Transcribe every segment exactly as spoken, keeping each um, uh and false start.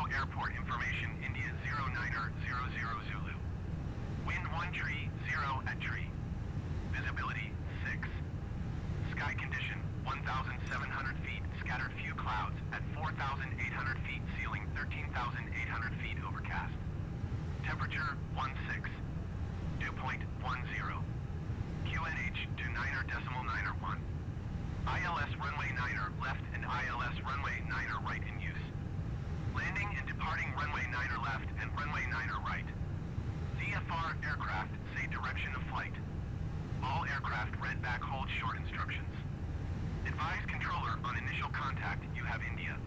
All airport information, India zero niner zero zero Zulu. Wind one tree, zero at tree. Visibility six. Sky condition one thousand seven hundred feet, scattered few clouds at four thousand eight hundred feet, ceiling thirteen thousand eight hundred feet, overcast. Temperature one six. Dew point one zero. Q N H two niner decimal niner one. I L S runway niner left and I L S runway niner right in use. Landing and departing runway niner left and runway niner right. V F R aircraft say direction of flight. All aircraft read back hold short instructions. Advise controller on initial contact, you have India.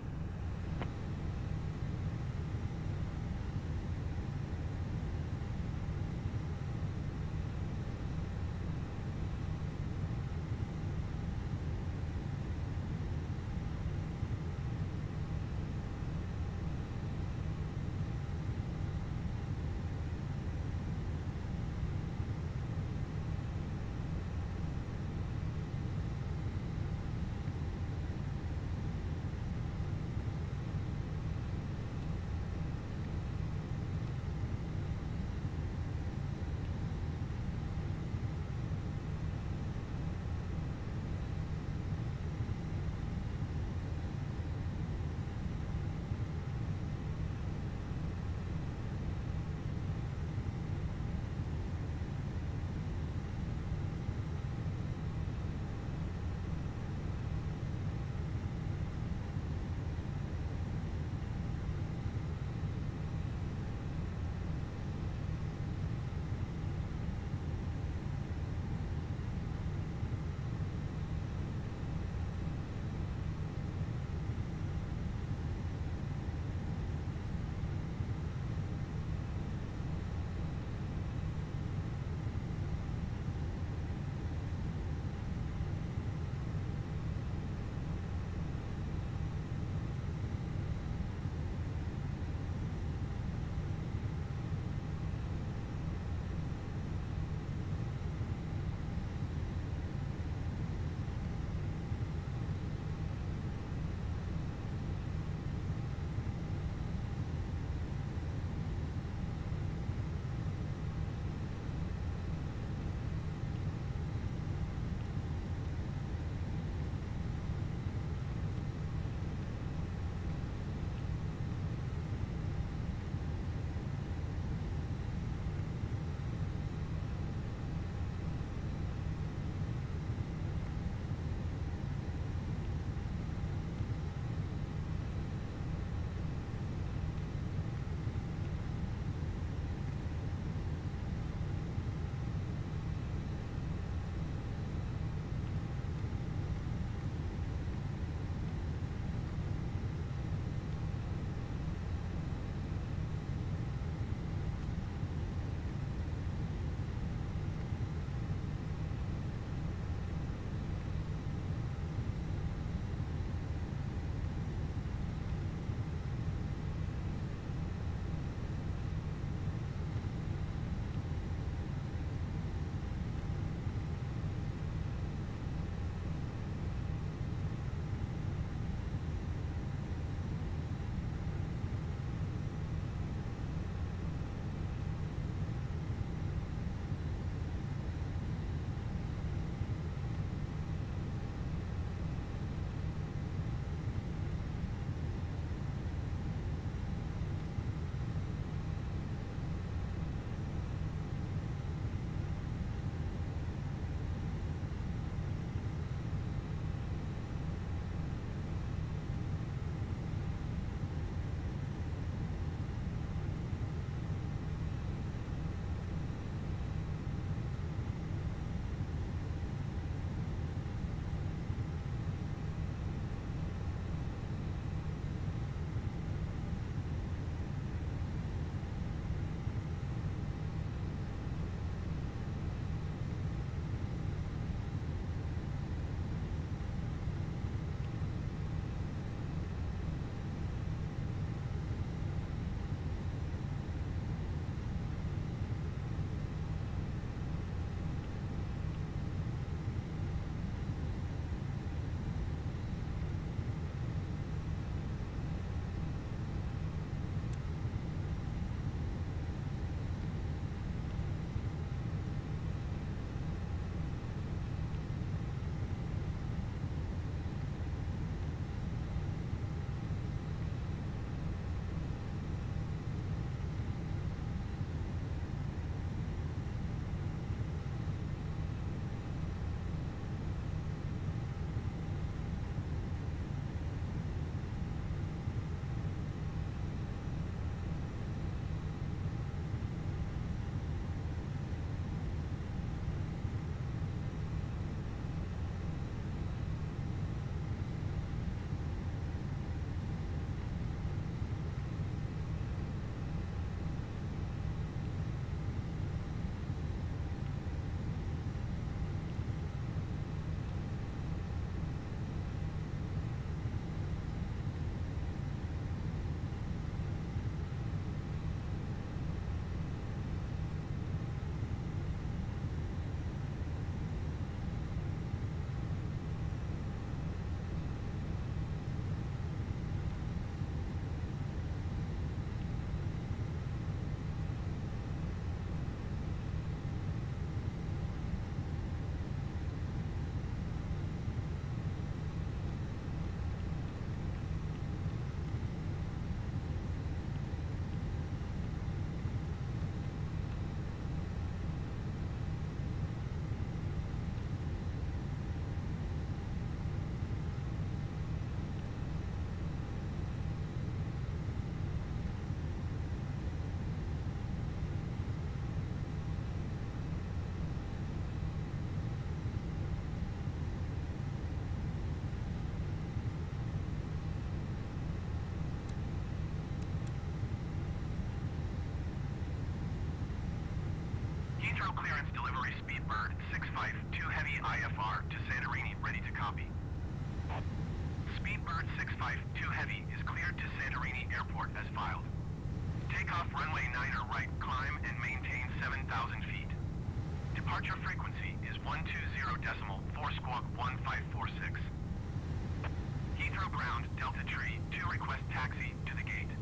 Heathrow clearance delivery Speedbird six five two Heavy I F R to Santorini, ready to copy. Speedbird six five two Heavy is cleared to Santorini Airport as filed. Takeoff runway niner right, climb and maintain seven thousand feet. Departure frequency is one two zero decimal four squawk one five four six. Heathrow ground, Delta Tree two request taxi to the gate.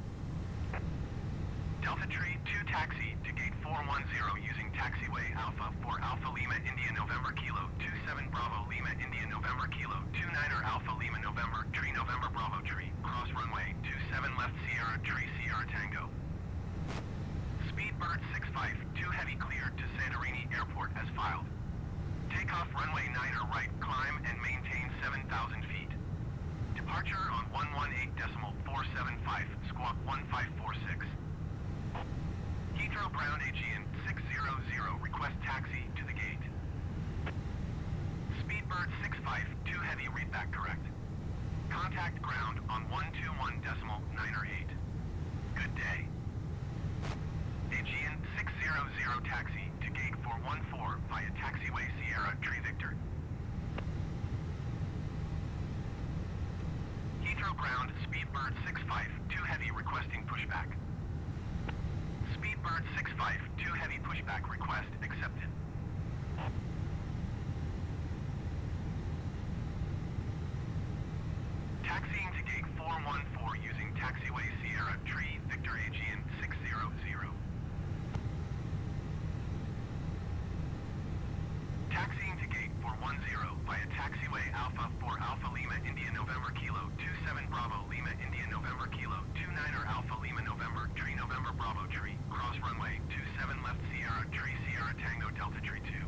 Delta Tree two taxi to gate four one zero using taxiway Alpha for Alpha Lima India November Kilo two seven Bravo Lima India November Kilo two niner Alpha Lima November Tree November Bravo Tree, cross runway two seven left Sierra Tree Sierra Tango. Speedbird six five two Heavy cleared to Santorini Airport as filed. Takeoff runway niner right, climb and maintain seven thousand feet. Departure on one one eight decimal four seven five, squawk one five four six. Heathrow ground Aegean six zero zero, request taxi to the gate. Speedbird six five two Heavy, read back correct. Contact ground on one two one decimal niner eight. Good day. Aegean six zero zero taxi to gate four one four via taxiway Sierra Tree Victor. Heathrow ground Speedbird six five two Heavy requesting pushback. Speedbird six five two Heavy pushback request accepted. Taxiing to gate four one four using taxiway Sierra Tree Victor Aegean six zero zero. Taxiing to gate four one zero via taxiway Alpha for Alpha Lima India November Kilo two seven Bravo Lima India November Kilo two niner Alpha Lima November Tree November Bravo Tree, cross runway two seven left Sierra Tree Sierra Tango Delta Tree two.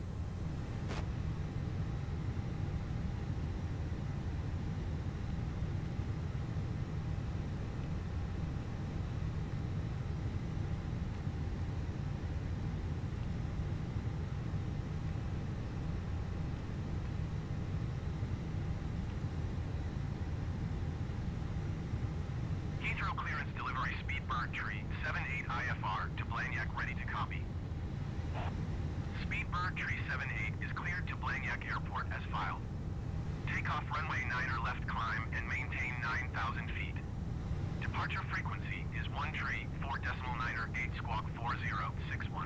Heathrow clearance delivery Speedbird Tree seven eight I F R to Blagnac, ready to copy. Speedbird Tree seven eight is cleared to Blagnac Airport as filed. Takeoff runway niner left, climb and maintain nine thousand feet. Departure frequency is one tree four decimal niner eight squawk four zero six one.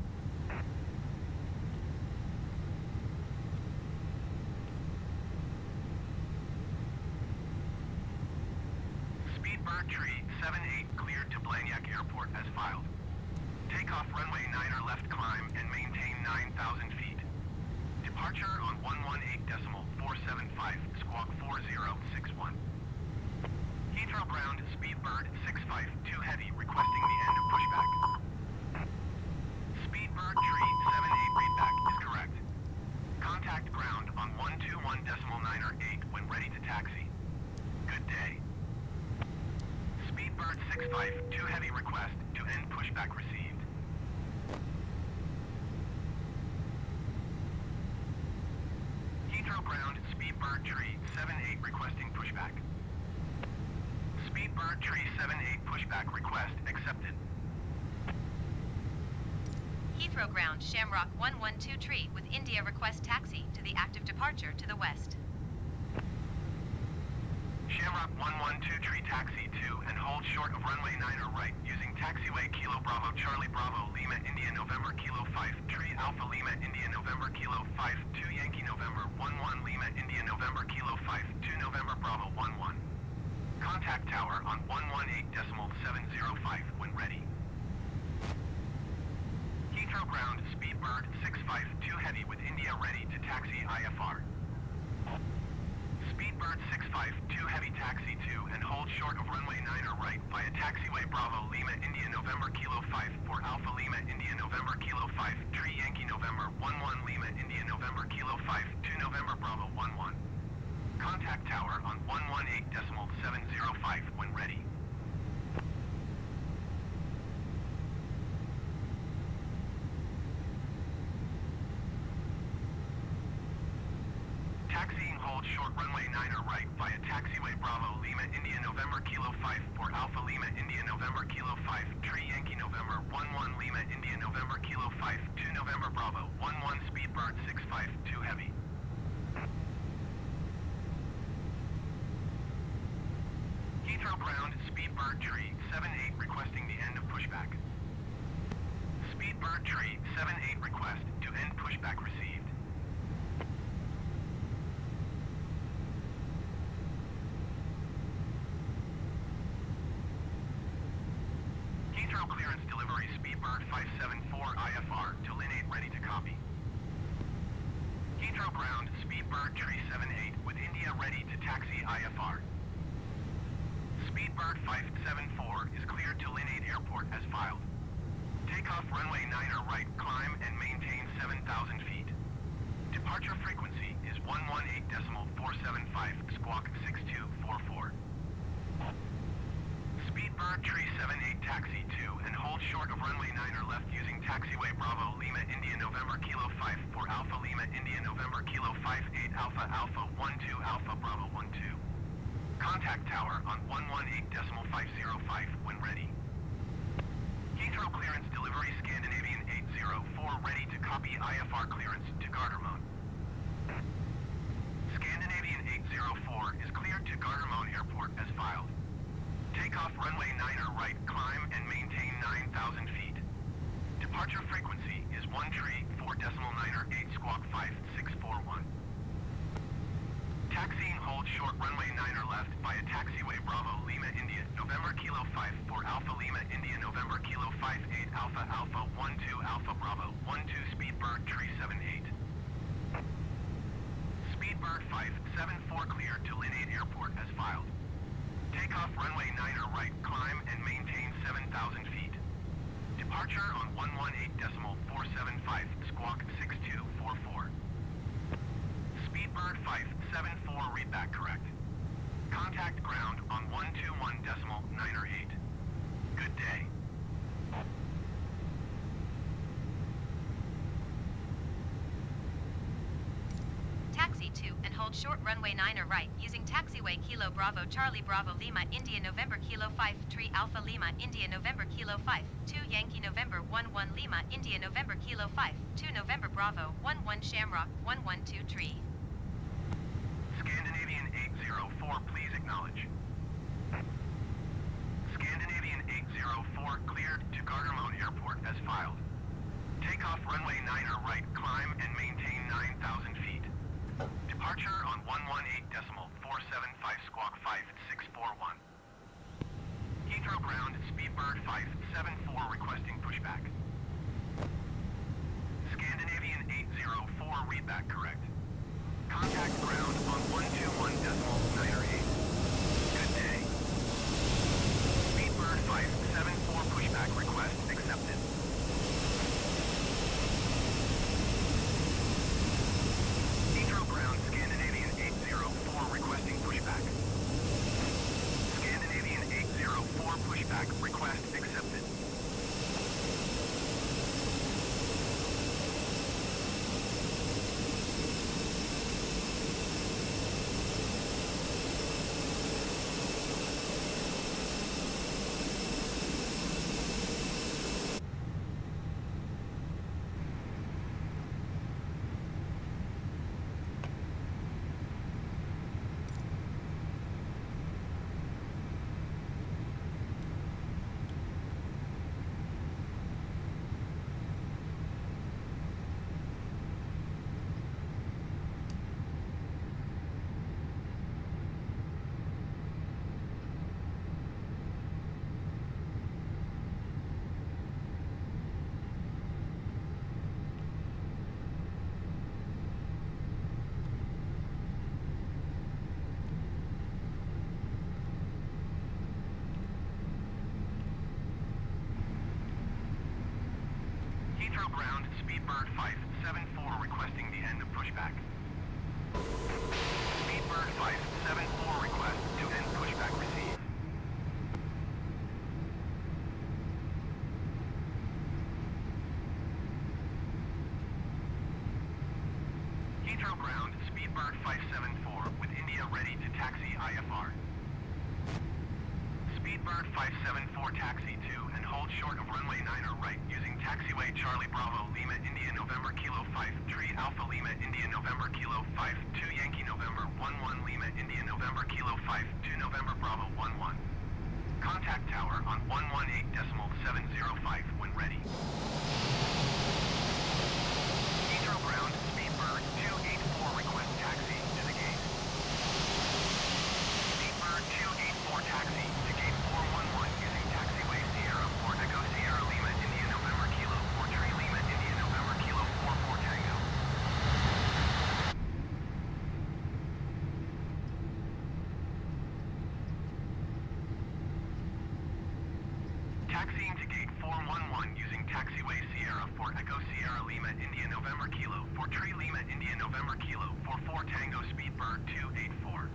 Speedbird Tree seven eight cleared to Blagnac Airport as filed. Takeoff runway niner left, climb and maintain nine thousand feet. Departure on one one eight decimal four seven five, squawk four zero six one. Heathrow ground Speedbird six five two Heavy requesting the end of pushback. Speedbird Tree seven eight readback is correct. Contact ground on one two one decimal niner eight when ready to taxi. Good day. Speedbird six five two Heavy request to end pushback received. Heathrow ground Speedbird Tree seven eight requesting pushback. Speedbird Tree seven eight pushback request accepted. Heathrow ground Shamrock one one two Tree with India request taxi to the active departure to the west. Shamrock one one two Tree taxi to and hold short of runway niner right using taxiway Kilo Bravo Charlie Bravo Lima India November Kilo five Tree Alpha Lima India November Kilo five two Yankee November one one Lima India November Kilo five two November Bravo one one. Contact tower on one one eight decimal seven zero five when ready. Heathrow ground Speedbird six five two Heavy with India ready to taxi I F R. Speedbird six five two Heavy taxi to and hold short of runway niner right via taxiway Bravo Lima India November Kilo five for Alpha Lima India November Kilo five Tree Yankee November one one Lima India November Kilo five two November Bravo one one. Contact tower on one one eight decimal seven zero five when ready. Taxiing hold short runway niner right via taxiway Bravo Lima India November Kilo five for Alpha Lima India November Kilo five Tree Yankee November one one Lima India November Kilo five two November Bravo, one one Speedbird six five two Heavy. Heathrow Ground, Speedbird Tree seven eight requesting the end of pushback. Speedbird Tree seven eight request to end pushback received. Heathrow clearance delivery Speedbird five seven four I F R to Lin eight ready to copy. Heathrow Ground, Speedbird Tree seven eight with India ready to taxi I F R. Speedbird five seven four is cleared to Lin eight Airport as filed. Takeoff runway niner right, climb and maintain seven thousand feet. Departure frequency is one one eight point four seven five, squawk six two four four. Speedbird Tree seven eight taxi two and hold short of runway niner left using taxiway Bravo Lima India November Kilo five for Alpha Lima India November Kilo five eight Alpha Alpha one two Alpha Bravo one two. Contact tower on one one eight point five zero five when ready. Heathrow clearance delivery Scandinavian eight zero four ready to copy I F R clearance to Gardermoen. Scandinavian eight zero four is cleared to Gardermoen Airport as filed. Takeoff runway niner right, climb and maintain nine thousand feet. Departure frequency is one tree four decimal niner eight squawk five six four one. Taxiing hold short runway niner left via taxiway Bravo Lima India November Kilo five for Alpha Lima India November Kilo five eight Alpha Alpha one two Alpha Bravo one two Speedbird Tree seven eight. Speedbird five seven four cleared to Lin eight Airport as filed. Takeoff runway niner right, climb and maintain seven thousand feet. Departure on one one eight point four seven five, squawk six two four four. Speedbird five seven four read back correct. Contact ground on one two one decimal niner eight. Good day. Taxi two and hold short runway niner right using taxiway Kilo Bravo Charlie Bravo Lima India November Kilo five Tree Alpha Lima India November Kilo five two Yankee November one one Lima India November Kilo five two November Bravo one one Shamrock one one two Tree. Scandinavian eight zero four, please acknowledge. Scandinavian eight zero four cleared to Gardermoen Airport as filed. Takeoff runway niner right, climb and maintain nine thousand feet. Departure on one one eight point four seven five, squawk five six four one. Heathrow Ground, Speedbird five seven four requesting pushback. Scandinavian eight zero four readback correct. Contact ground on one two one decimal niner eight. Good day. Speedbird five seven four pushback request accepted. Heathrow Ground, Scandinavian eight zero four requesting pushback. Scandinavian eight zero four pushback request accepted. Heathrow Ground, Speedbird five seven four requesting the end of pushback. Speedbird five seven four request to end pushback received. Heathrow Ground, Speedbird five seven four with India ready to taxi I F R. Speedbird five seven four taxi two and hold short of runway nine or right using taxiway Charlie Bravo Lima India November Kilo five three Alpha Lima India November Kilo five two Yankee November one one Lima India November Kilo five two November Bravo one one. Contact tower on one one eight decimal seven zero five when ready. Heathrow ground, Speedbird two eight four request taxi to the gate. Speedbird two eight four taxi to gate four one one using taxiway Sierra for Echo Sierra Lima India November Kilo for Tree Lima India November Kilo four four Tango. Taxiing to gate four one one using taxiway Sierra for Echo Sierra Lima India November Kilo for Tree Lima India November Kilo for four Tango Speedbird two eight four.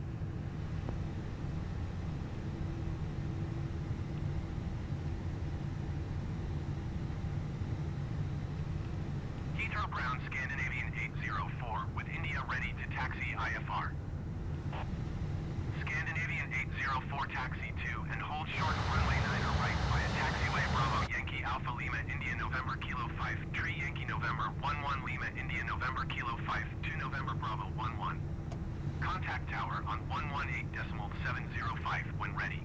Heathrow ground Scandinavian eight zero four with India ready to taxi I F R. Scandinavian eight zero four taxi two and hold short of runway nine or right via taxiway Bravo Yankee Alpha Lima India November Kilo five Tree Yankee November one one Lima India November Kilo five two November Bravo one one. Contact tower on one one eight decimal seven zero five when ready.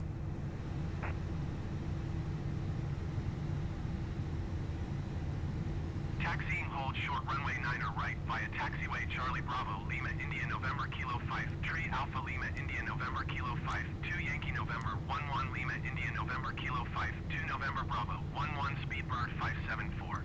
Taxiing hold short runway nine or right via taxiway Charlie Bravo Lima India November Kilo five Tree Alpha Lima India November Kilo five two Yankee November one one Lima India November Kilo five two November Bravo one one Speedbird five seven four.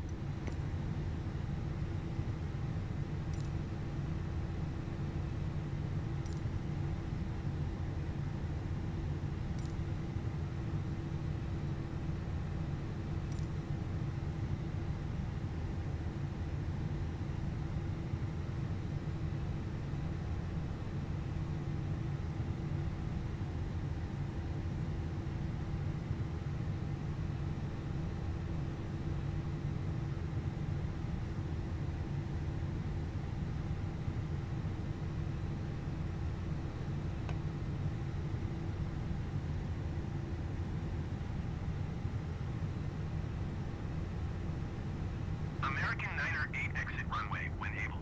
American Niner eight exit runway when able.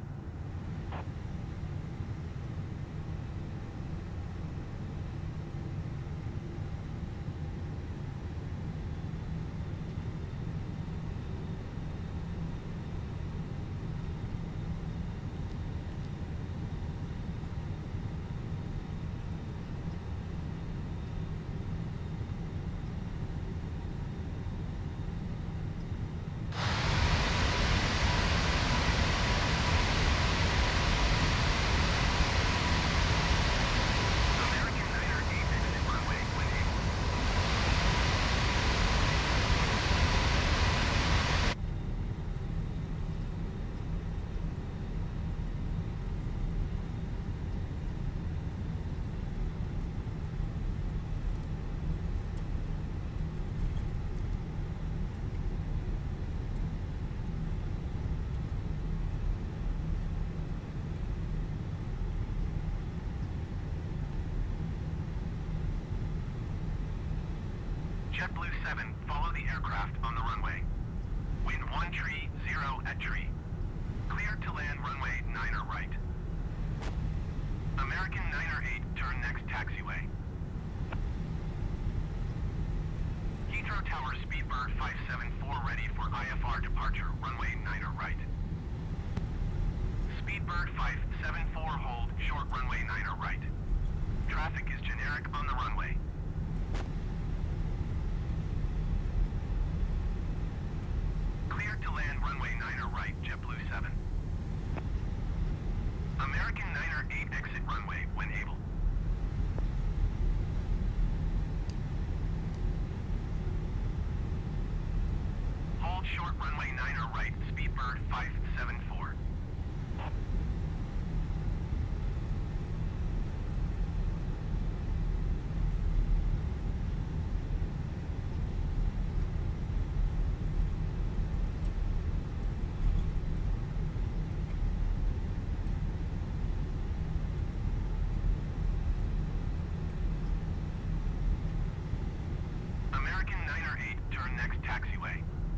American Niner eight exit runway when able. JetBlue seven, follow the aircraft on the runway. Wind one tree, zero at tree. Cleared to land runway nine or right. American Niner eight, turn next taxiway. Heathrow Tower Speedbird five seven four ready for I F R departure, runway nine or right. Speedbird five seven four hold, short runway nine or right. Traffic is generic on the runway. Cleared to land runway nine or right, JetBlue seven. American Niner eight exit runway when able. Hold short runway nine or right, Speedbird five seven four. next taxiway.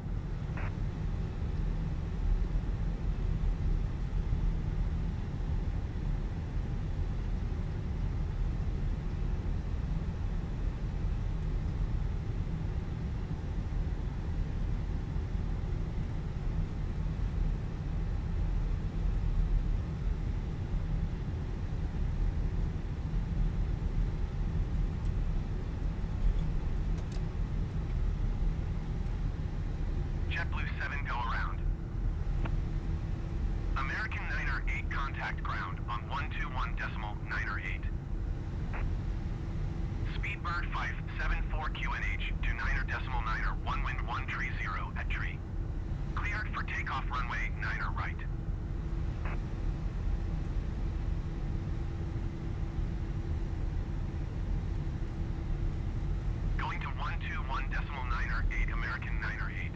JetBlue seven go around. American Niner eight contact ground on one two one decimal Niner eight. Speedbird five seven four Q N H to Niner decimal Niner one wind one tree zero at tree. Cleared for takeoff runway Niner right. Going to one two one decimal Niner eight American Niner eight.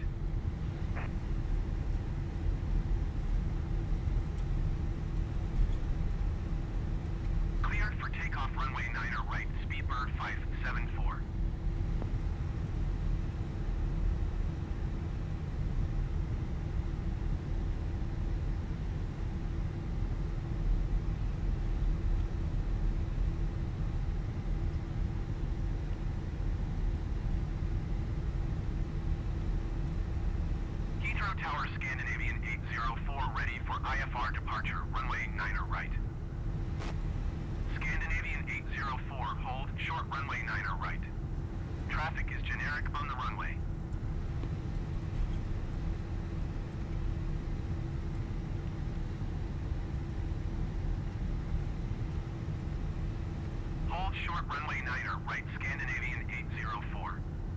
Cleared for takeoff runway Niner right, Speedbird five seven four. Heathrow Tower Scandinavian eight zero four ready for I F R departure, runway Niner right. Scandinavian eight zero four, hold short runway Niner right. Traffic is generic on the runway. Hold short runway Niner right, Scandinavian eight zero four.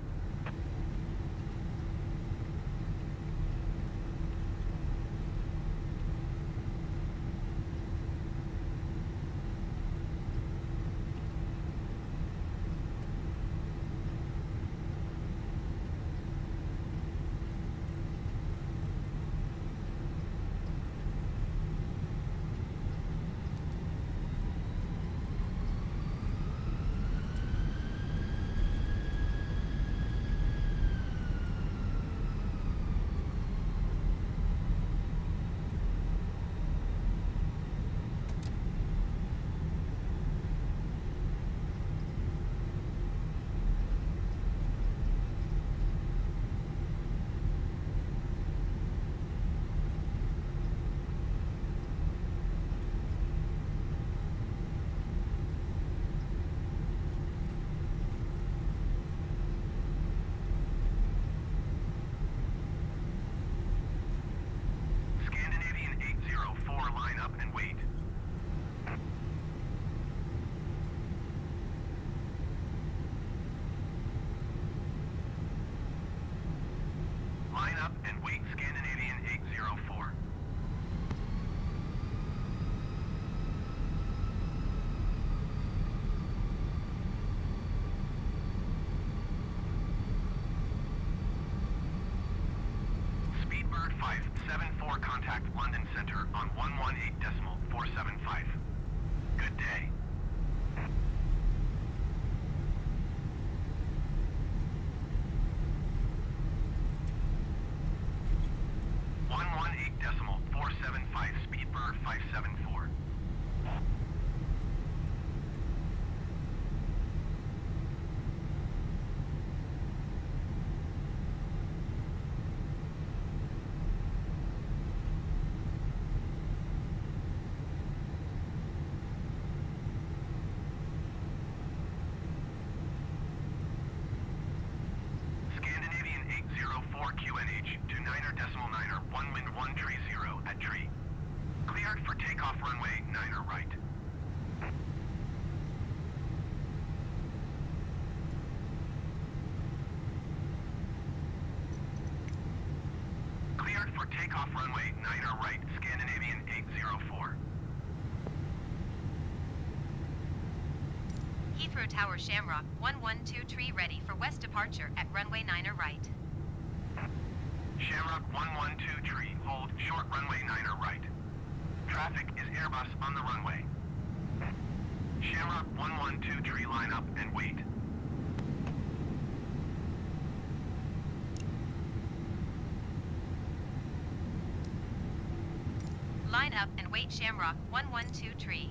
Scandinavian eight zero four, line up and wait. Line up and wait, Scandinavian eight zero four. Speedbird five seven four, contact London Center on one one eight decimal four seven five. Good day. one one eight decimal four seven five, Speedbird five seven four. Scandinavian eight zero four Q N H to Niner decimal Niner one wind one tree zero at tree. Cleared for takeoff runway Niner right. Cleared for takeoff runway Niner right, Scandinavian eight zero four. Heathrow Tower Shamrock one one two tree ready for west departure at runway Niner right. Shamrock one one two tree, hold short runway Niner right. Traffic is Airbus on the runway. Shamrock one one two tree, line up and wait. Line up and wait Shamrock one one two tree.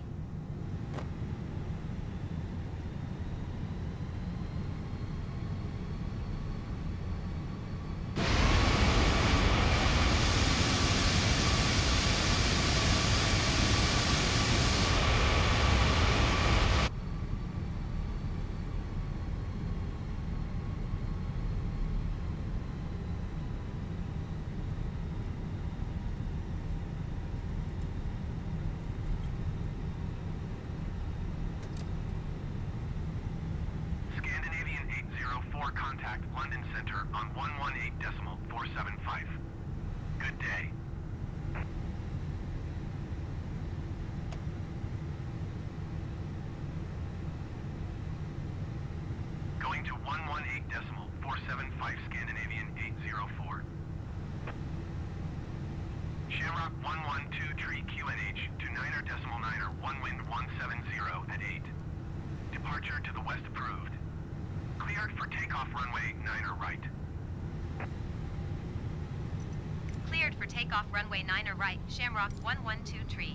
Contact London Center on one one eight decimal four seven five. Good day. Going to one one eight decimal four seven five Scandinavian eight zero four. Shamrock one one two tree Q N H to niner decimal niner one wind one seven zero at eight. Departure to the west approved. Cleared for takeoff runway niner right. Cleared for takeoff runway niner right, Shamrock one one two tree.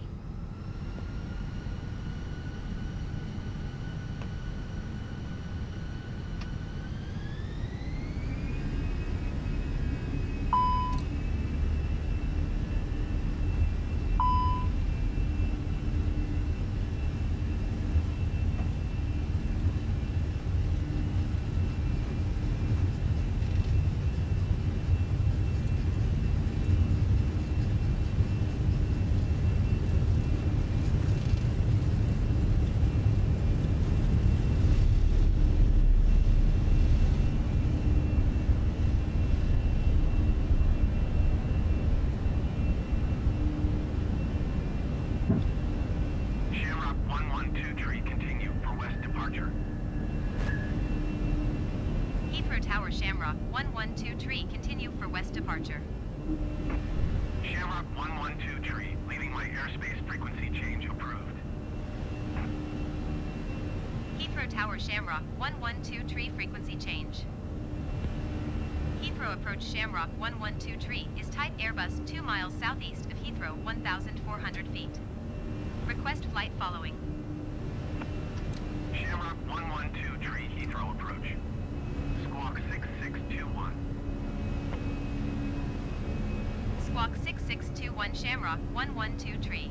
Tower Shamrock one one two tree, continue for west departure. Shamrock one one two tree, leaving my airspace frequency change approved. Heathrow Tower Shamrock one one two tree, frequency change. Heathrow approach Shamrock one one two tree is type Airbus two miles southeast of Heathrow one thousand four hundred feet. Request flight following. Shamrock one one two tree, Heathrow approach. Squawk six six two one. Squawk six six two one Shamrock one one two tree.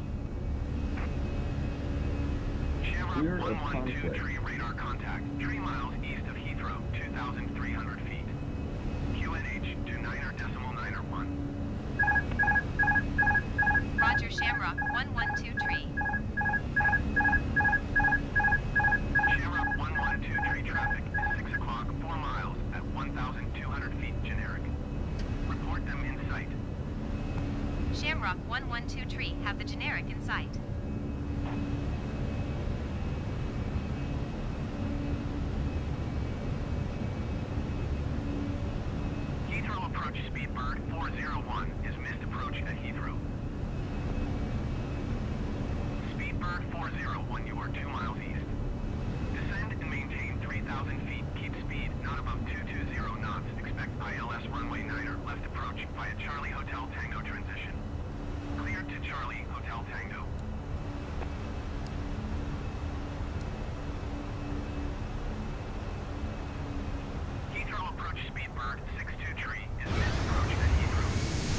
Shamrock one one two tree, radar contact, three miles east of Heathrow, two thousand three hundred feet. Q N H to niner decimal niner one. Roger Shamrock one one two tree. Shamrock one one two tree, traffic is six o'clock, four miles at one thousand two hundred feet generic. Report them in sight. Shamrock one one two tree, have the generic in sight. Heathrow approach Speedbird four zero one is missed approach at Heathrow. Speedbird four zero one, you are two miles east. Descend and maintain three thousand feet. Keep speed not above two two zero knots. Expect I L S runway niner left approach via Charlie Hotel Tango transition. Cleared to Charlie Hotel Tango. Heathrow approach Speedbird six two tree is missed approach at Heathrow.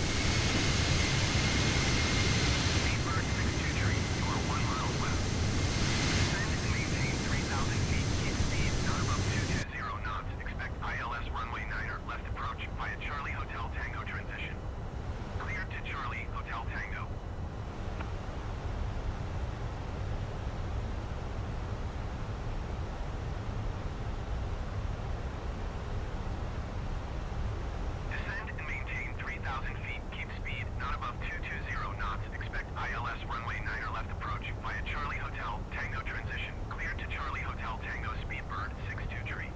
Speedbird six two tree, you are one mile west. Descend and maintain three thousand feet. Keep speed not above two two zero knots. Expect I L S runway niner left approach via Charlie Hotel Tango transition. Cleared to Charlie Hotel Tango. Descend and maintain three thousand feet. Keep speed not above two two zero knots. Expect I L S runway niner left approach via Charlie Hotel Tango transition. Cleared to Charlie Hotel Tango, Speedbird six two tree.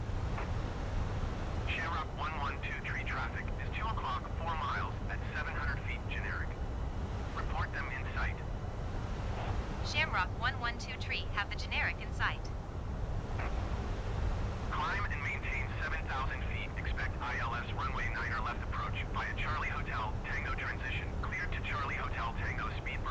Shamrock one one two tree, traffic is two o'clock, four miles at seven hundred feet generic. Report them in sight. Shamrock one one two tree, have the generic in sight. Climb and maintain seven thousand feet. Expect I L S runway niner left approach via Charlie Hotel Tango transition. Cleared to Charlie Hotel Tango, Speedbird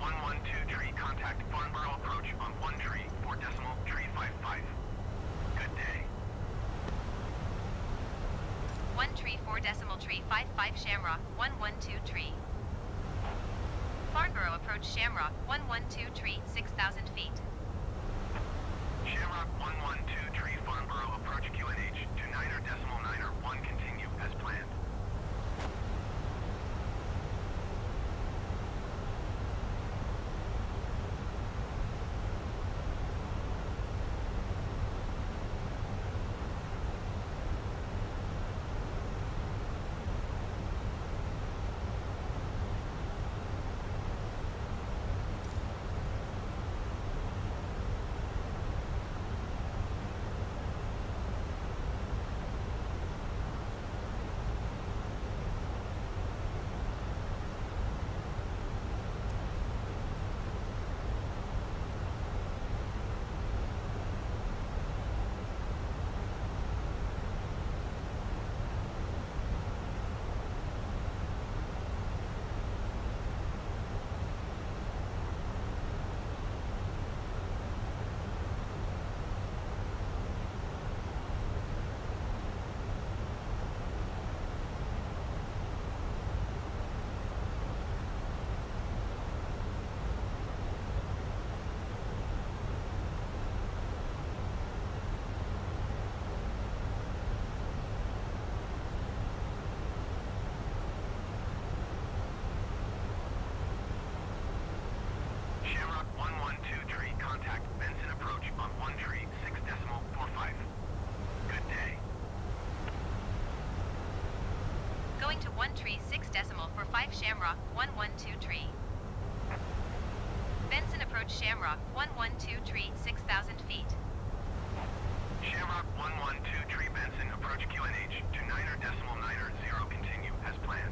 one one two tree, contact Farnborough approach on one tree, four decimal tree five five. Good day. one tree four decimal tree five five Shamrock, one one two tree. Farnborough approach Shamrock, one one two tree, six thousand feet. Shamrock one one two tree, Farnborough approach Q N H to niner decimal niner one, continue as planned. Going to one tree six decimal for five Shamrock, one one two tree. Benson approach Shamrock, one one two tree, six thousand feet. Shamrock one one two tree, Benson approach Q N H to niner decimal niner zero, continue as planned.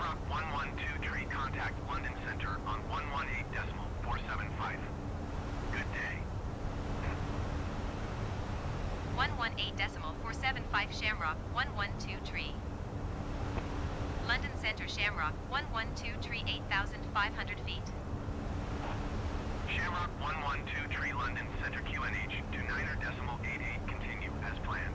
Shamrock one one two tree, contact London Center on one one eight decimal four seven five. Good day. one one eight decimal four seven five Shamrock one one two tree. London Center Shamrock one one two tree eight thousand five hundred feet. Shamrock one one two tree, London Center Q N H two niner decimal eight eight, continue as planned.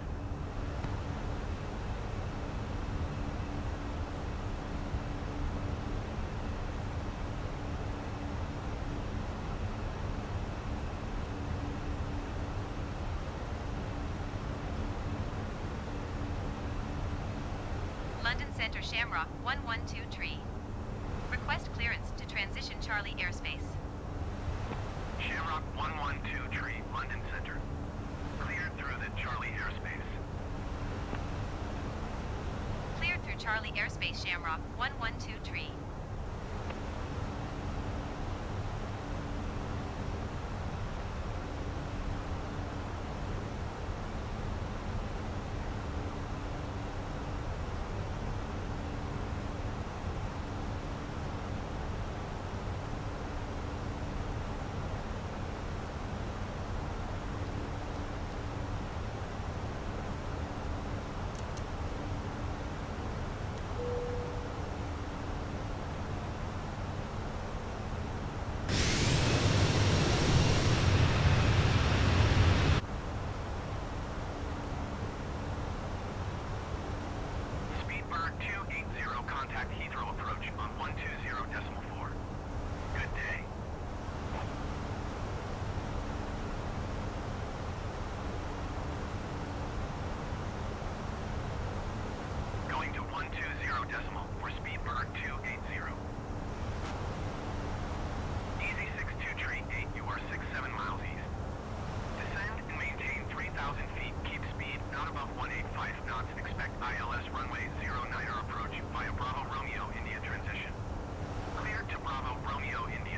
London Center Shamrock one one two tree. Request clearance to transition Charlie airspace. Shamrock one one two tree, London Center. Cleared through the Charlie airspace. Cleared through Charlie airspace Shamrock one one two tree. Speedbird two eight zero, contact Heathrow approach on one two zero decimal four. Good day. Going to one two zero decimal for Speedbird two eight zero. Easy six two tree eight, you are six seven miles east. Descend and maintain three thousand feet. Keep speed not above one eight five knots. Expect I L S runway zero niner approach via Bravo Romeo India transition. Cleared to Bravo Romeo India.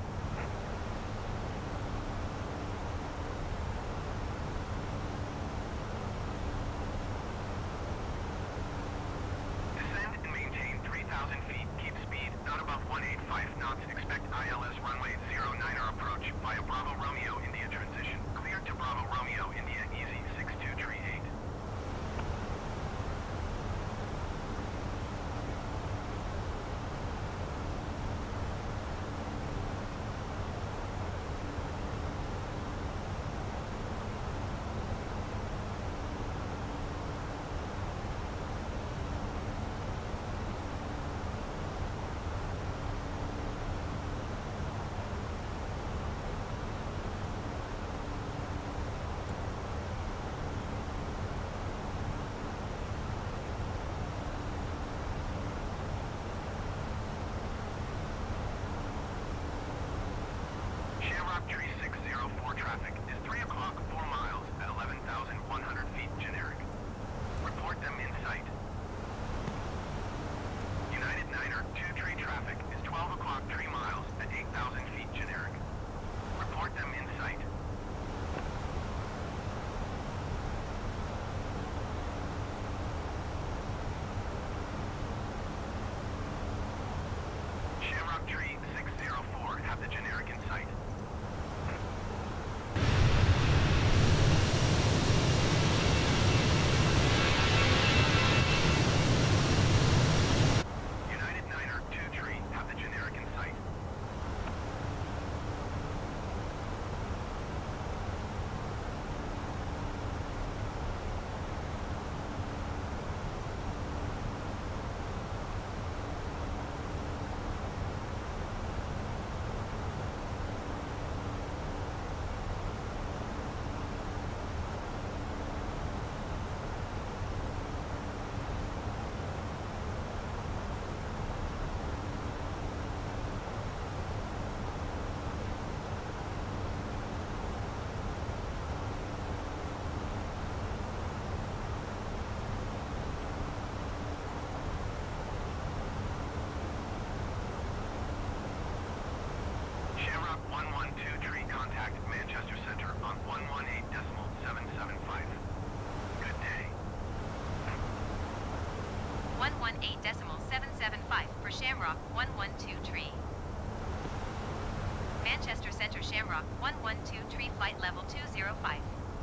Descend and maintain three thousand feet. Keep speed not above one eight five knots. Expect I L S runway zero niner approach via Bravo Romeo India transition. Cleared to Bravo Romeo India, easy six two tree eight. Shamrock Tree six zero four traffic is three o'clock, four miles at eleven thousand one hundred feet generic. Report them in sight. United Niner two tree traffic is twelve o'clock, three miles at eight thousand feet generic. Report them in sight. Shamrock Tree six zero four, have the generic in sight. United Niner two tree, have the generic in sight. Shamrock one one two tree, contact Manchester Center on one one eight decimal seven seven five. Good day. one one eight decimal seven seven five for Shamrock one one two tree. Manchester Center Shamrock one one two tree flight level two zero five.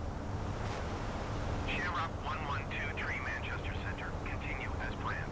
Shamrock one one two tree Manchester Center. Continue as planned.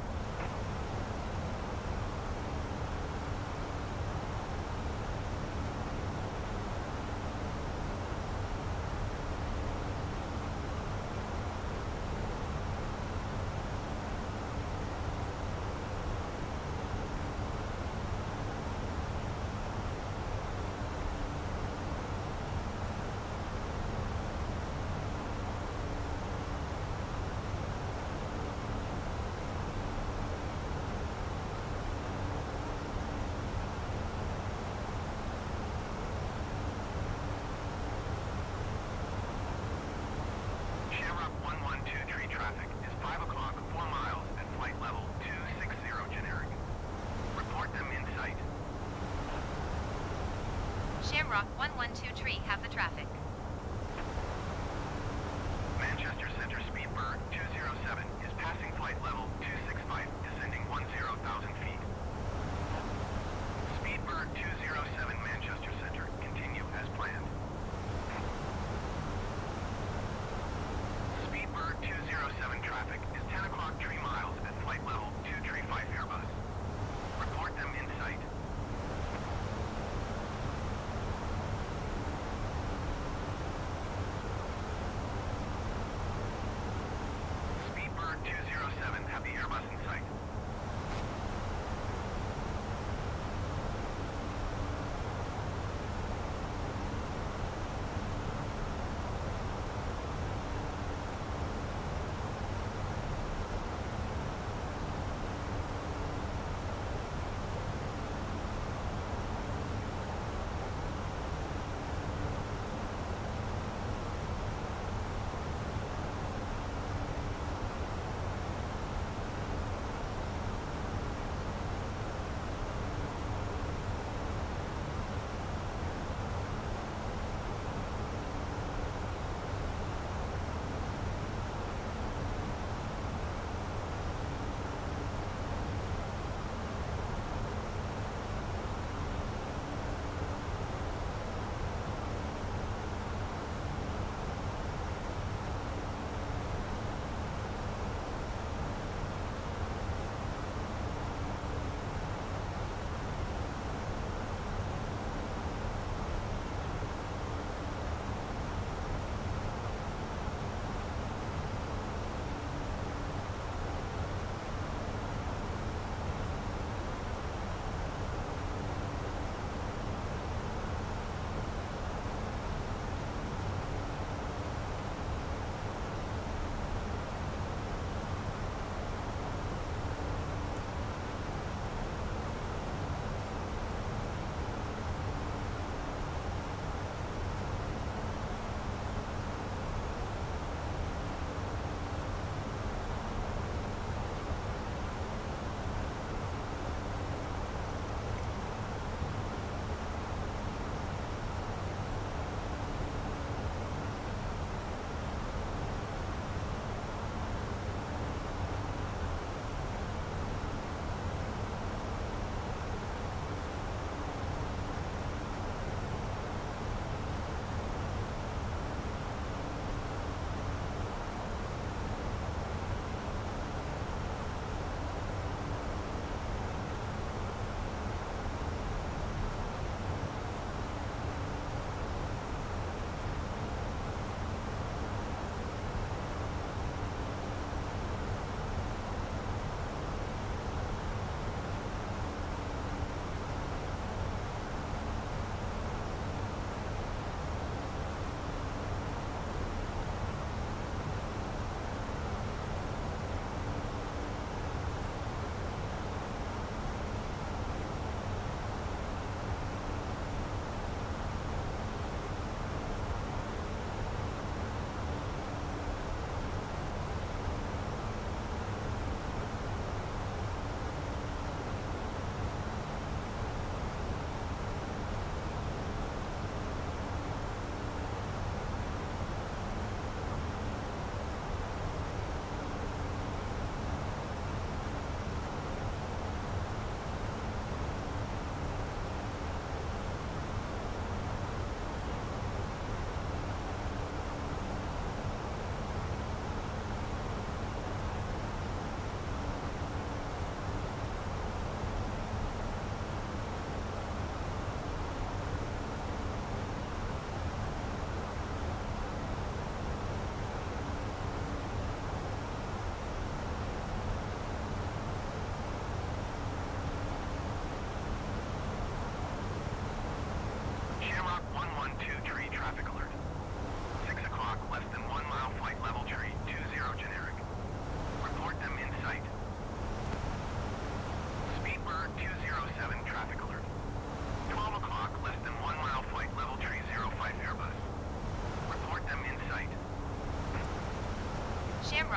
Shamrock one one two tree traffic is five o'clock, four miles, at flight level two six zero generic. Report them in sight. Shamrock one one two tree have the traffic. Manchester Center Speedbird two zero seven is passing flight level two six five, descending ten thousand feet. Speedbird two zero seven Manchester Center, continue as planned. Speedbird two zero seven traffic is ten o'clock tree miles at flight level two three five Airbus. Report them in sight.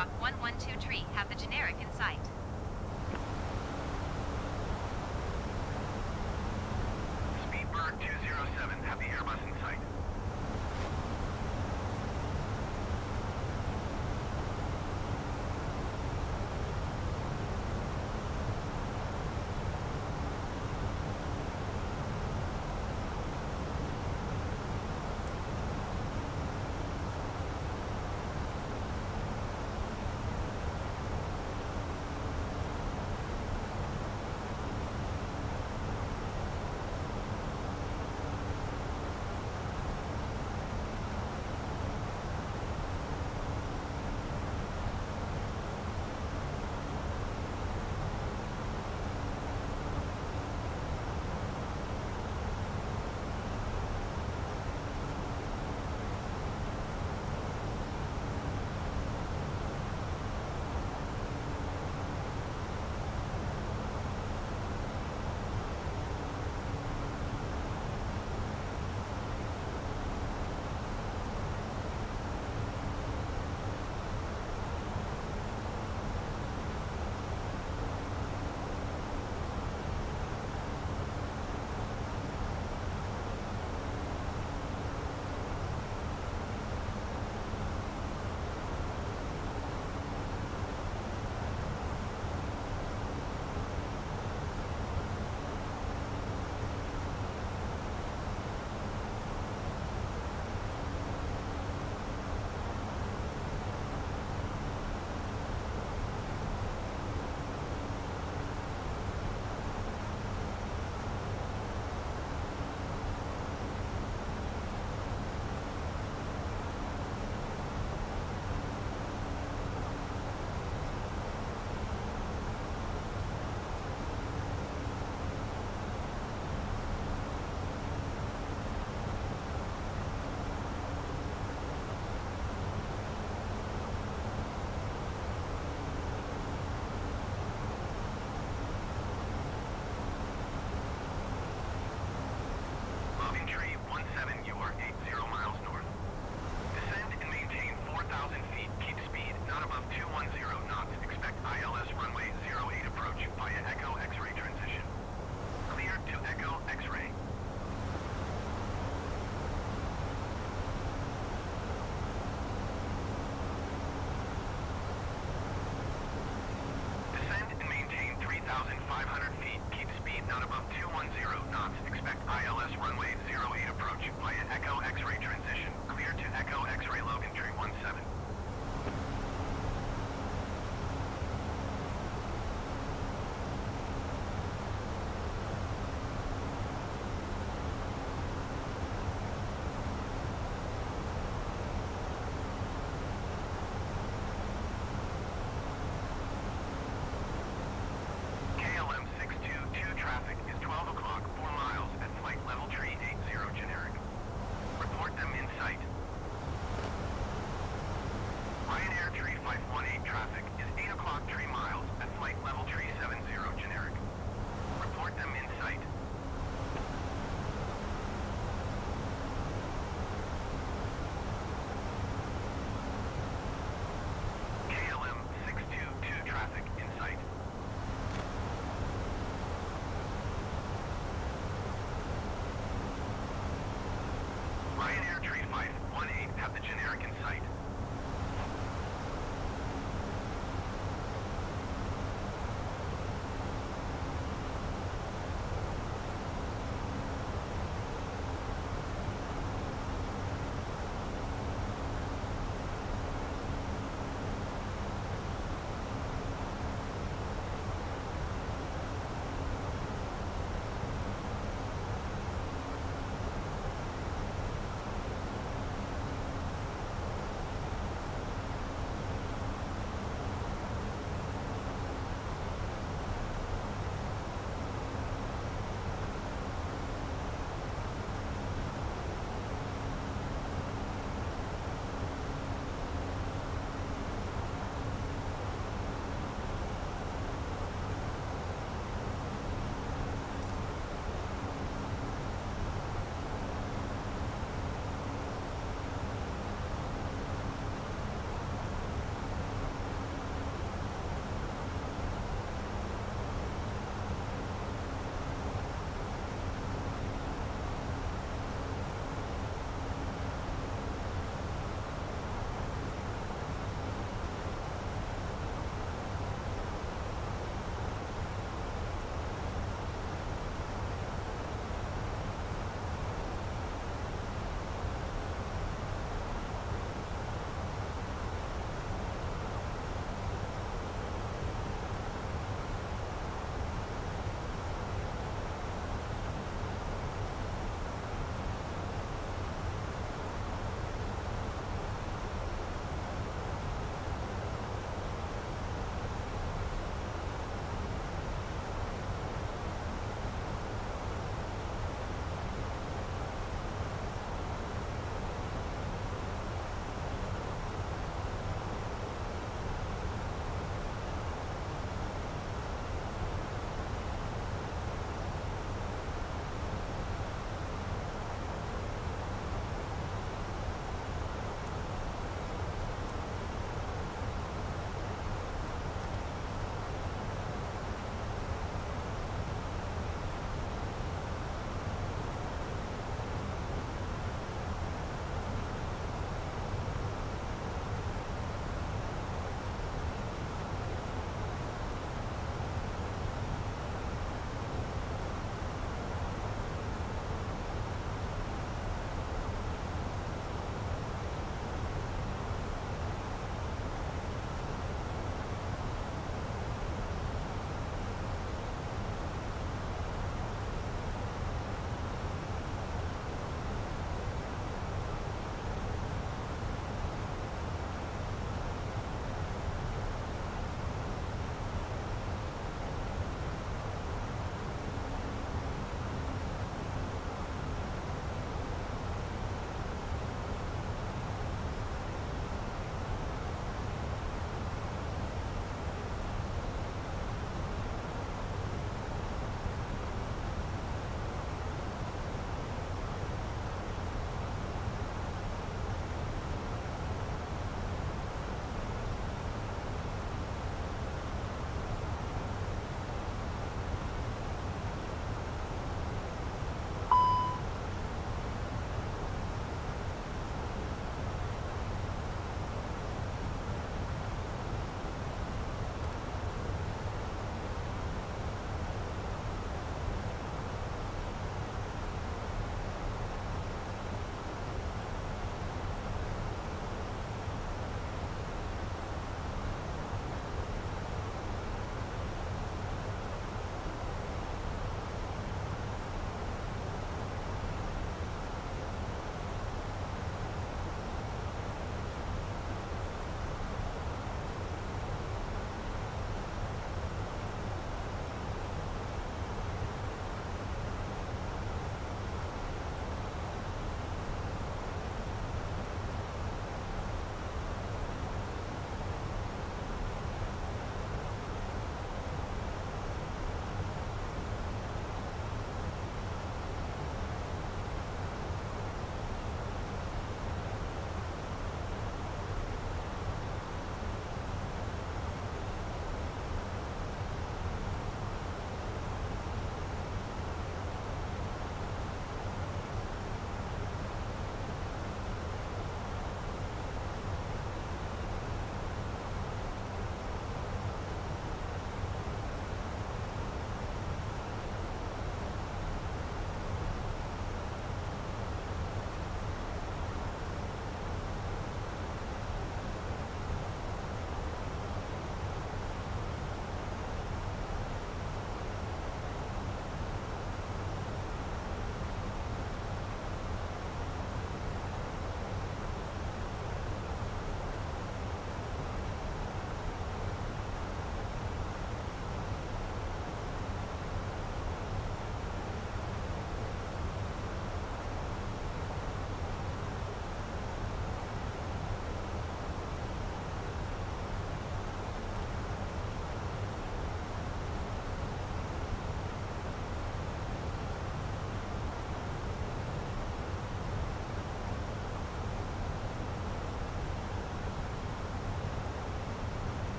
Rock one one two Tree have the generic in sight. Speedbird two zero seven have the Airbus in sight.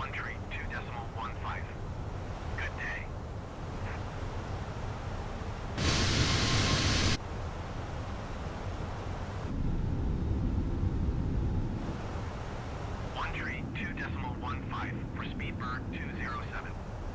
one tree, two decimal one five. Good day. One tree, two decimal one five for speed bird two zero seven.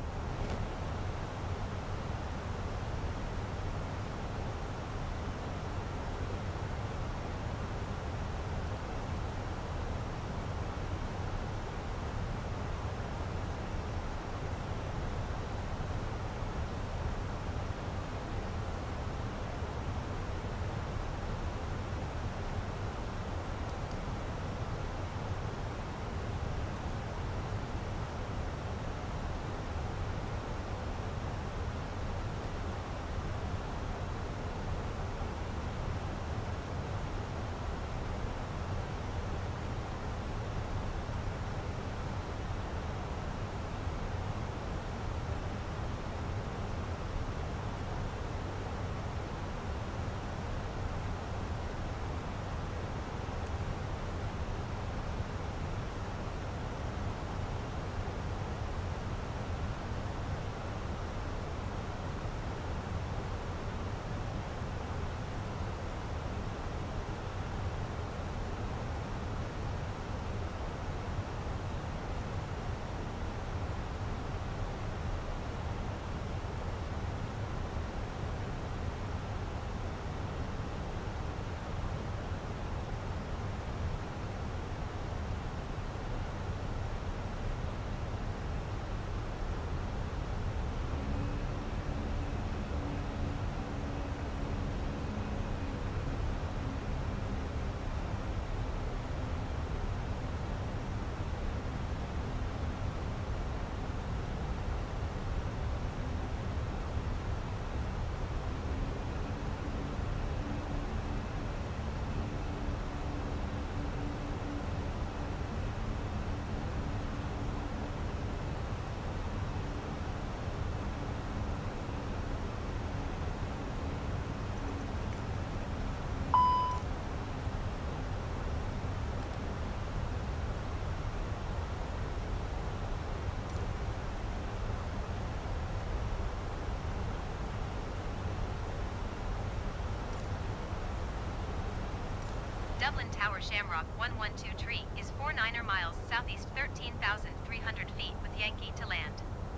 Dublin Tower Shamrock one one two tree is four niner miles southeast thirteen thousand three hundred feet with Yankee to land.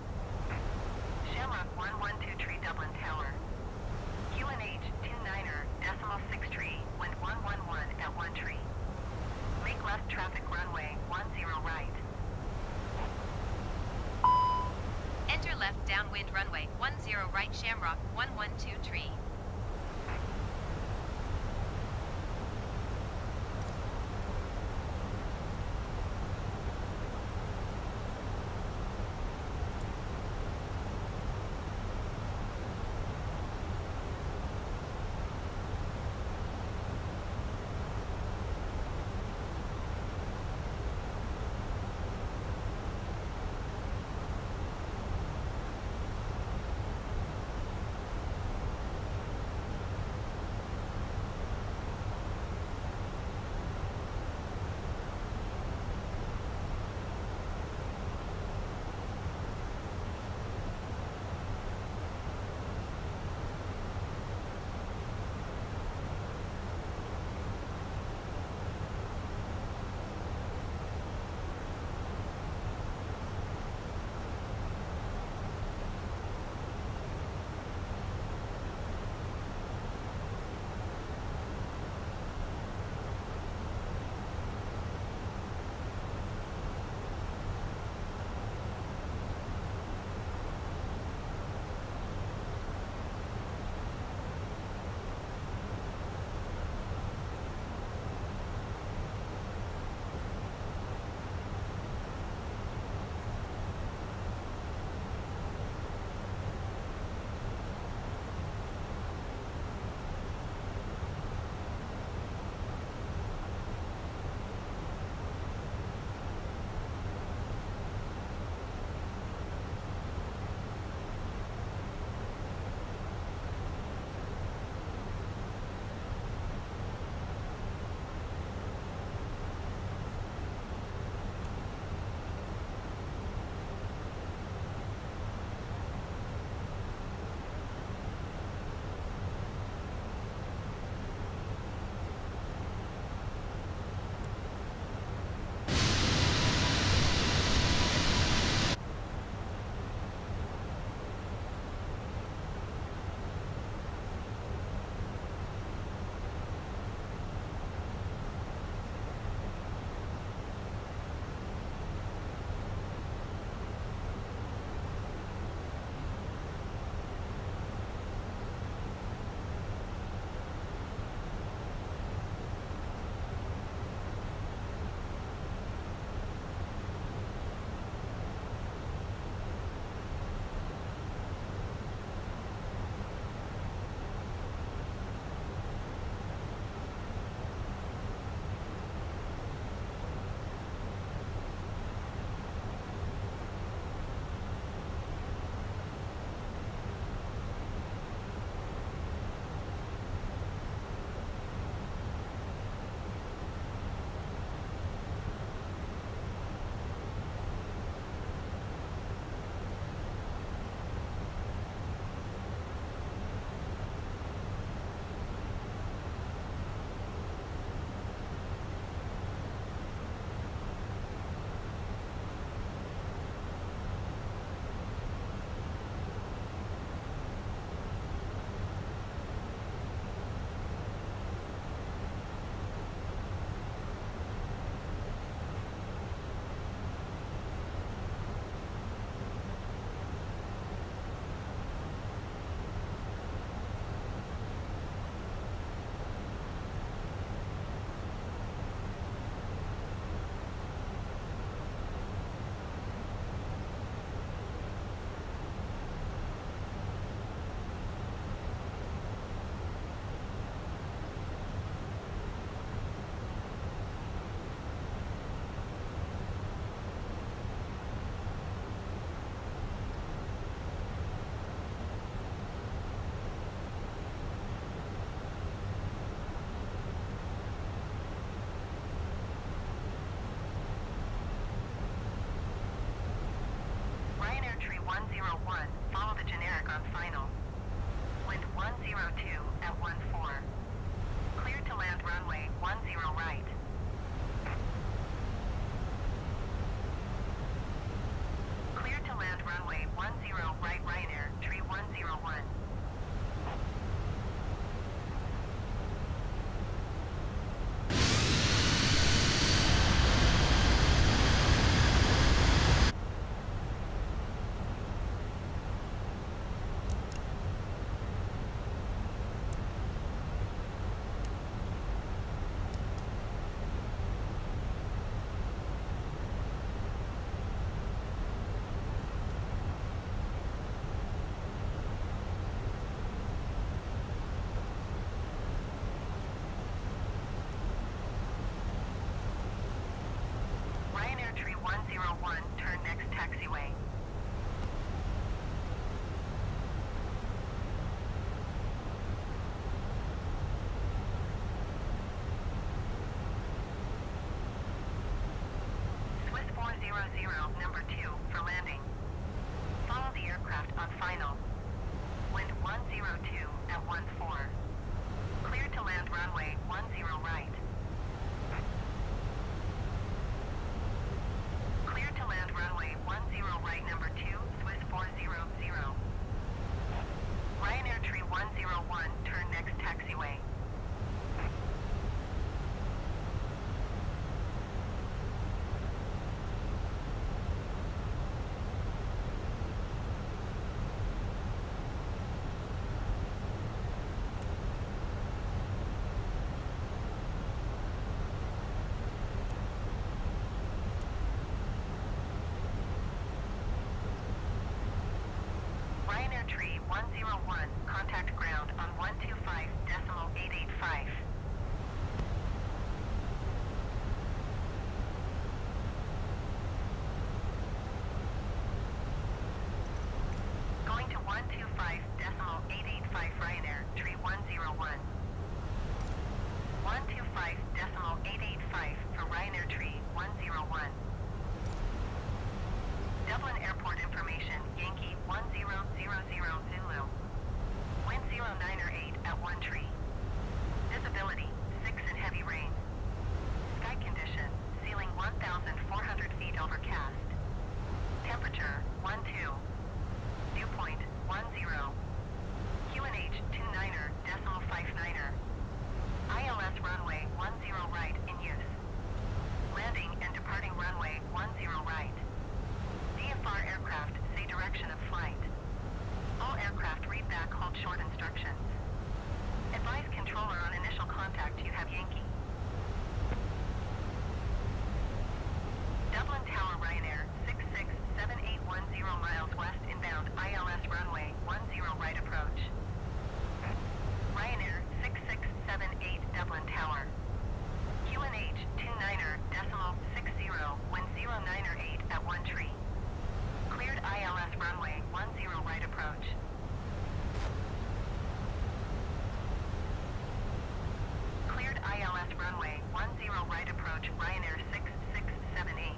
Shamrock one one two tree Dublin Tower. Q N H two niner decimal six tree, wind one one one at one tree. Make left traffic runway one zero right. Enter left downwind runway one zero right Shamrock one one two tree. zero one, follow the generic on final. Wind one zero two at one four. Clear to land runway one zero right. Clear to land runway one zero right Ryanair, tree one zero one. Ryanair tree one zero one, turn next taxiway. Swiss four zero zero, number two, for landing. Follow the aircraft on final. Wind one zero two at one four. Clear to land runway one zero right. Clear to land runway one zero right, number two, Swiss four zero zero. Ryanair tree one zero one, turn next taxiway. Ryanair tree one zero one, contact ground on one two five decimal eight eight five. Going to one two five decimal eight eight five Ryanair, tree one zero one. one two five decimal eight eight five for Ryanair tree one zero one. Dublin Airport information, Yankee one zero zero zero Zulu. Wind zero nine or eight at one tree. Visibility, six and heavy rain. Sky condition, ceiling one thousand four hundred feet overcast. Temperature, one two. Dew point, one zero. Q N H two niner, decimal five niner. I L S runway one zero right in use. Landing and departing runway one zero right. D F R aircraft, say direction of flight. All aircraft read back hold short instructions. Advise controller on initial contact you have Yankee. Dublin Tower Ryanair, six six seven eight one zero miles west inbound I L S runway one zero right approach. Ryanair, six six seven eight Dublin Tower. Q N H two niner, decimal six zero, wind zero nine or eight at one tree. Cleared I L S runway one zero right approach. Cleared I L S runway one zero right approach, Ryanair six six seven eight.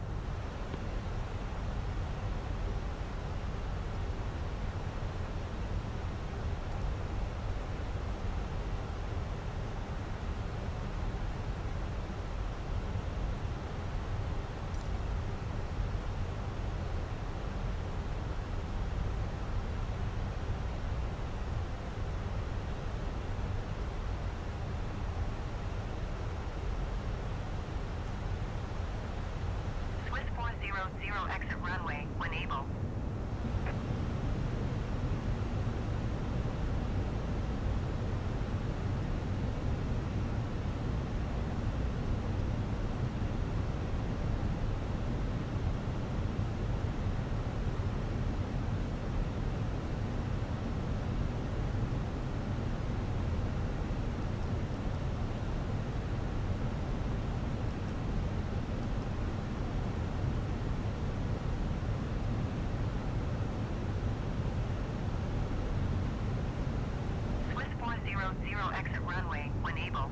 Swiss four zero zero, exit runway when able. zero exit runway when able.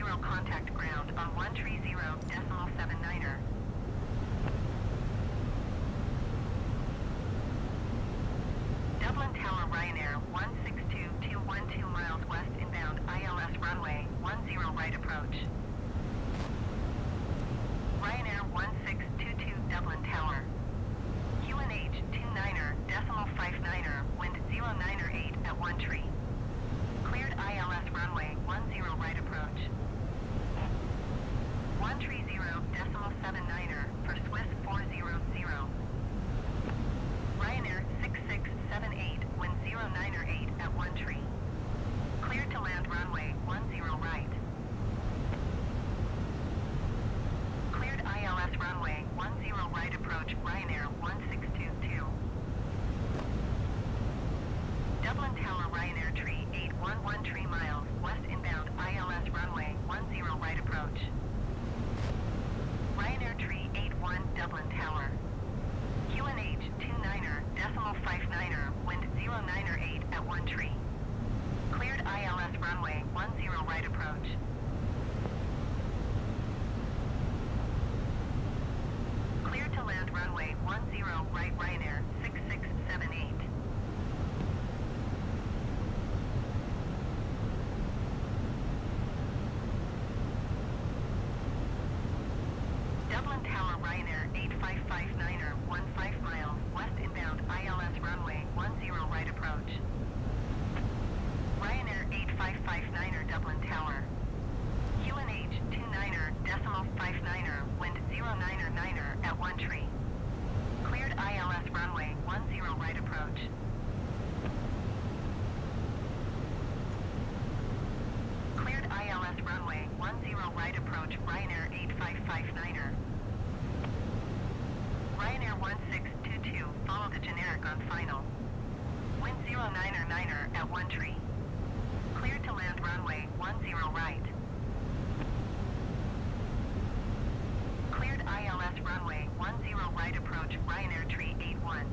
zero contact ground on one three zero decimal seven niner. Dublin Tower Ryanair one six two two one two miles west inbound I L S runway one zero right approach. Ryanair one six two two Dublin Tower. Q N H two niner decimal five niner, wind zero niner eight at one tree. Cleared I L S runway one zero right approach. one three zero decimal seven niner for Swiss four zero zero. Ryanair six six seven eight, wind zero niner eight at one tree. Cleared to land runway one zero right. Cleared I L S runway one zero right approach Ryanair one six two two. Dublin Tower Ryanair tree eight one one three miles west inbound I L S runway one zero right approach. Ryanair tree eight one Dublin Tower. Q N H two niner decimal five niner, wind zero niner eight at one tree. Cleared I L S runway one zero right approach. Cleared to land runway one zero right Ryanair six six seven eight. Dublin Tower Ryanair eight five five niner, one five miles west inbound I L S runway one zero right approach. Ryanair eight five five niner Dublin Tower. Q N H two niner decimal five niner, wind zero niner niner at one tree. Cleared I L S runway one zero right approach. Cleared I L S runway one zero right approach Ryanair eight five five niner. Ryanair one six two two, follow the generic on final. Wind zero niner niner at one tree. Cleared to land runway one zero right. Cleared I L S runway one zero right approach Ryanair tree eight one.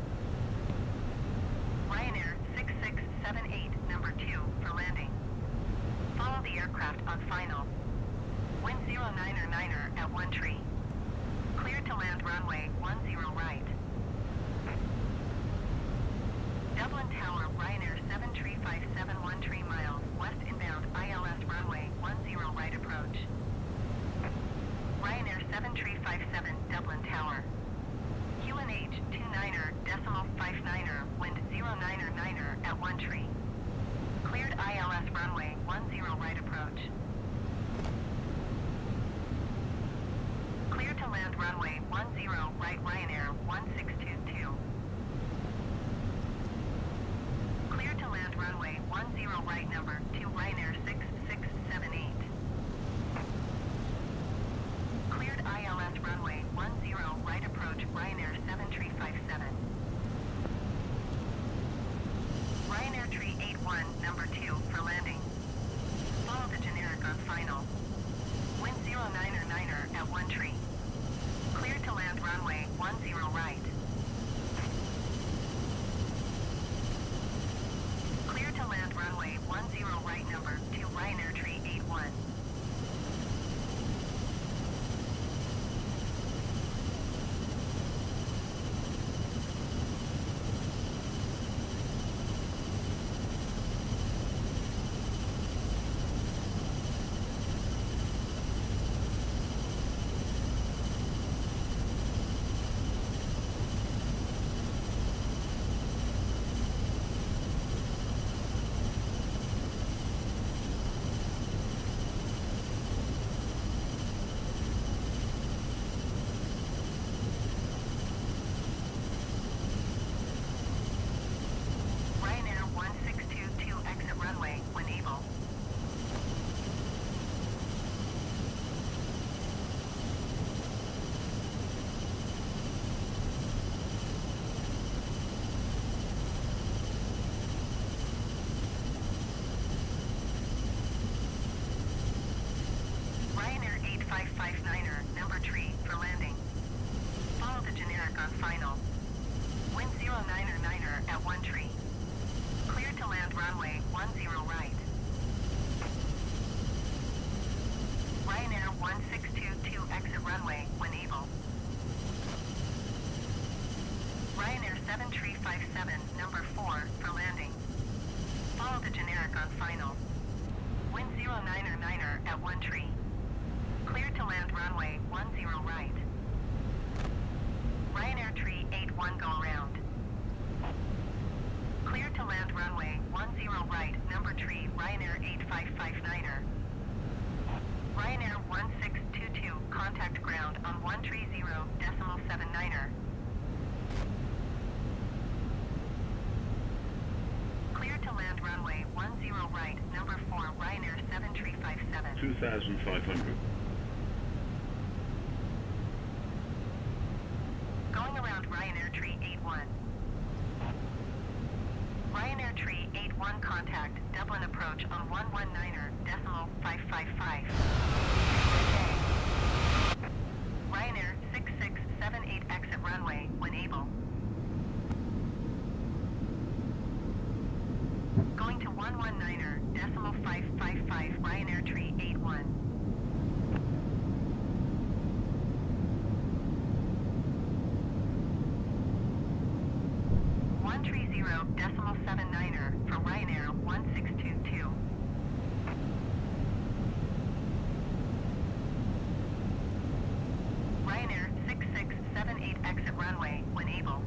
Ryanair six six seven eight, number two, for landing. Follow the aircraft on final. Wind zero niner niner at one tree. Cleared to land runway one zero right. Dublin Tower Ryanair seven three five seven one three miles west inbound I L S runway one zero right approach. Ryanair seven three five seven Dublin Tower. Q N H two niner decimal five niner, wind zero niner niner at one tree. Cleared I L S runway one zero right approach. Clear to land runway one zero right Ryanair one six two two. Clear to land runway one zero right number two Ryanair six six seven eight. Cleared I L S runway one zero right approach Ryanair seven three five seven. Ryanair tree eight one, number two, for landing. Follow the generic on final. Wind zero niner niner at one tree. Cleared to land runway one zero right. Cleared to land runway one zero right number two Ryanair tree eight one. four for landing. Follow the generic on final. Wind zero niner niner at one tree. Clear to land runway one zero right. Ryanair tree eight one go around. Clear to land runway one zero right, number tree Ryanair eight five five niner. Ryanair one six two two, contact ground on one tree zero decimal seven niner. Clear to land runway one zero right, number four Ryanair seven tree five seven. two thousand five hundred. Going around Ryanair tree eight one. Ryanair tree eight one contact, Dublin approach on one one niner, decimal five five five. Ryanair six six seven eight exit runway, when able. Going to one one niner, decimal five five five, Ryanair tree eight one. one tree zero, decimal seven niner, for Ryanair one six two two. Ryanair six six seven eight exit runway, when able.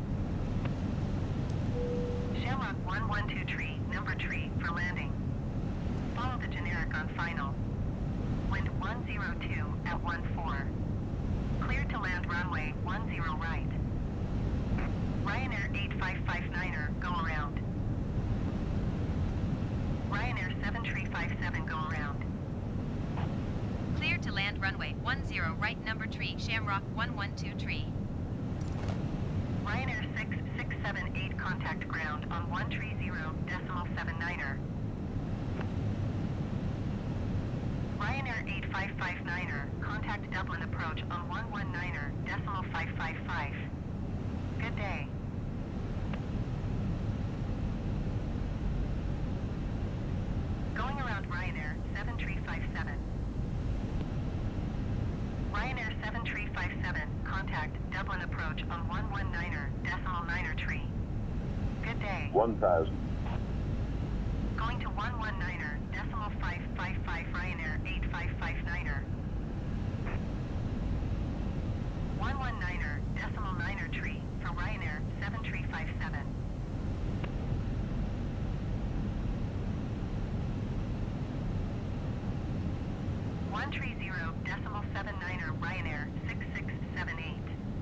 Shamrock one one two tree, number tree, for landing. Follow the generic on final. Wind one zero two at one four. Clear to land runway one zero right. Ryanair eight five five niner, go around. Ryanair seven tree five seven, go around. Clear to land runway one zero right, number tree Shamrock one one two tree. Ryanair six six seven eight, contact ground on one tree zero decimal seven niner. Ryanair eight five five niner, contact Dublin approach on one one niner, decimal five five five. Good day. Going around Ryanair seven tree five seven. Ryanair seven tree five seven, contact Dublin approach on one one niner, decimal niner tree. Good day. one thousand. Going to one one niner, decimal five five five, Ryanair eight five five niner. one one niner, decimal niner tree, for Ryanair seven tree five seven. one tree zero, decimal seven niner, Ryanair six six seven eight.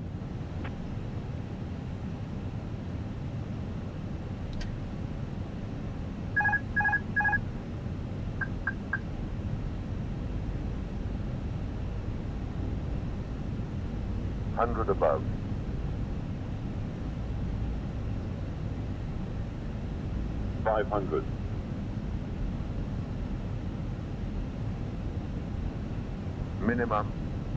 Hundred above. Five hundred. Minimum.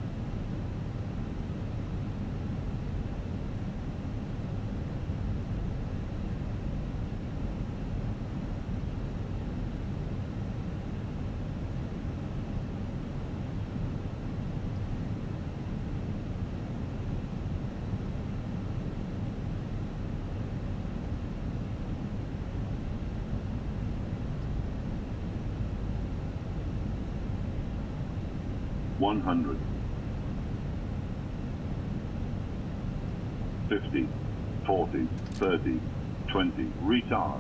One hundred. Fifty. Forty. Thirty. Twenty. Retard.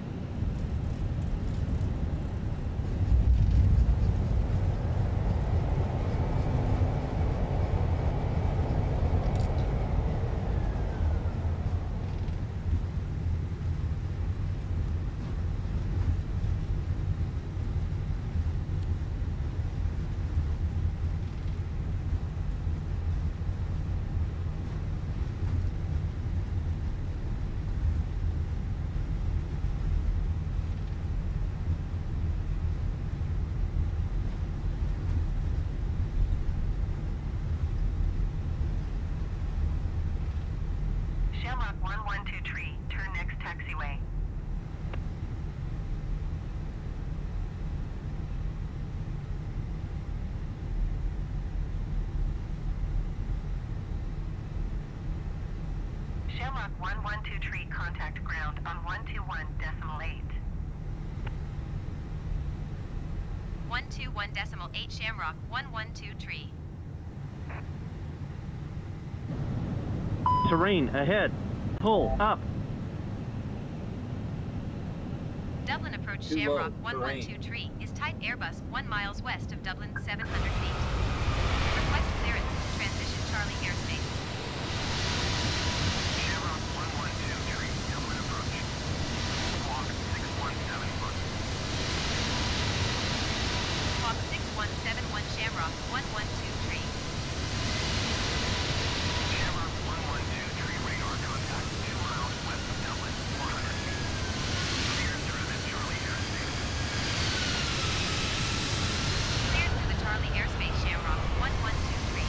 Shamrock one one two tree, turn next taxiway. Shamrock one one two tree, contact ground on one two one decimal eight. one two one decimal eight Shamrock one one two tree. Terrain ahead. Pull up. Dublin approach Too Shamrock low, one one two terrain. tree is type Airbus one miles west of Dublin seven hundred feet. Request clearance to transition Charlie airspace. Shamrock one one two tree, Dublin approach. Squawk six one seven foot. Squawk six one seven one Shamrock one one two tree. Shamrock one one two tree, radar contact two miles west of Dublin, four hundred feet. Cleared through the Charlie airspace. Cleared through the Charlie airspace Shamrock one one two tree.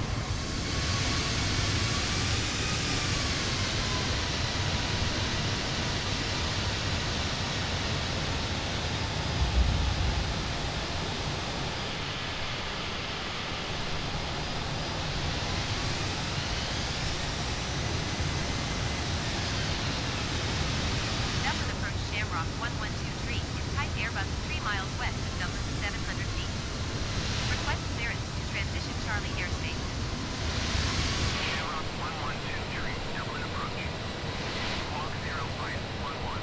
Dublin approach Shamrock one one two tree is type Airbus three miles west of Dublin seven hundred feet. Request clearance to transition Charlie airspace. Shamrock one one two tree, Dublin approach. Squawk zero five one one.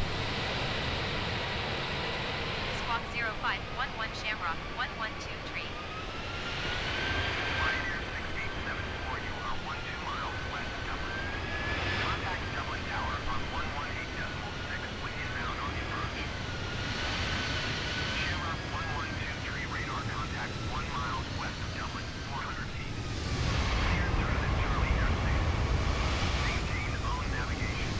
Squawk zero five one one Shamrock one one two tree. Pioneer six eight seven four, you are one two miles west of Dublin. Contact Dublin Tower on one one eight decimal six when inbound on the approach. Shamrock one one two tree, radar contact one miles west of Dublin, four hundred feet. Cleared through the Charlie airspace. Maintain own navigation.